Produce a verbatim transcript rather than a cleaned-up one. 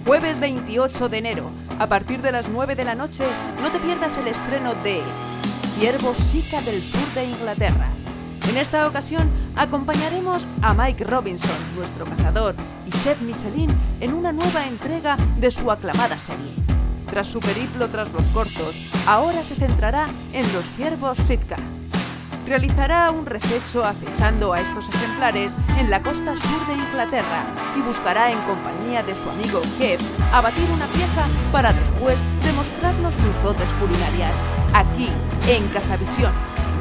Jueves veintiocho de enero, a partir de las nueve de la noche, no te pierdas el estreno de Ciervos Sica del sur de Inglaterra. En esta ocasión acompañaremos a Mike Robinson, nuestro cazador y chef Michelin, en una nueva entrega de su aclamada serie. Tras su periplo tras los cortos, ahora se centrará en los ciervos Sitka. Realizará un resecho acechando a estos ejemplares en la costa sur de Inglaterra y buscará en compañía de su amigo Kev abatir una pieza para después demostrarnos sus dotes culinarias, aquí en Cazavisión.